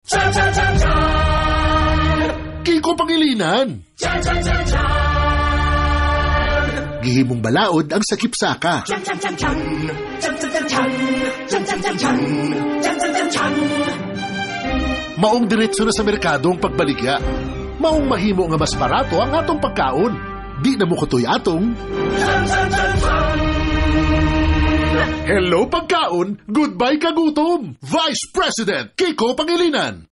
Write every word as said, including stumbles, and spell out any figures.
Kiko Pangilinan. Gihimong balaod ang sakip-saka. Maong diretso na sa merkado ang pagbaligya. Maong mahimo nga mas barato ang atong pagkaon. Di na mo kutoy atong... Hello pagkaon, goodbye kagutom. Vice President Kiko Pangilinan.